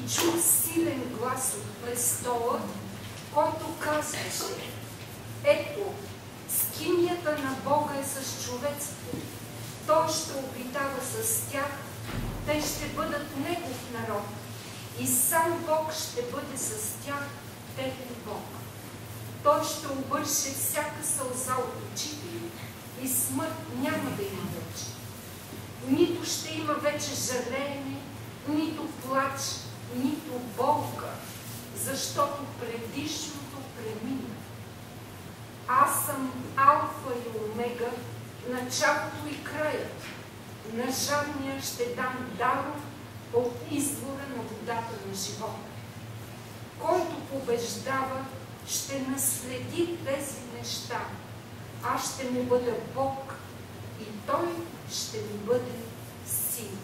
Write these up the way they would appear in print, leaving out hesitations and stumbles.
чух силен глас от престола, който казваше: ето, скинията на Бога е с човеците. Той ще обитава с тях, те ще бъдат Негов народ и сам Бог ще бъде с тях, техен Бог. Той ще обърше всяка сълза от очите им и смърт няма да има вече. Нито ще има вече жалеене, нито плач, нито болка, защото предишното премина. Аз съм Алфа и Омега, началото и краят. На жадния ще дам даров от извора на водата на живота. Който побеждава, ще наследи тези неща. Аз ще му бъда Бог и той ще ми бъде син.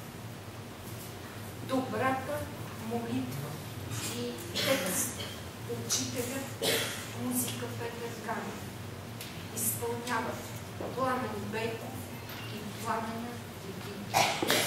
Добрата молитва и текст. Учителят, музика Петър Ганев. Изпълняват Пламен Бейков и Пламена Легин.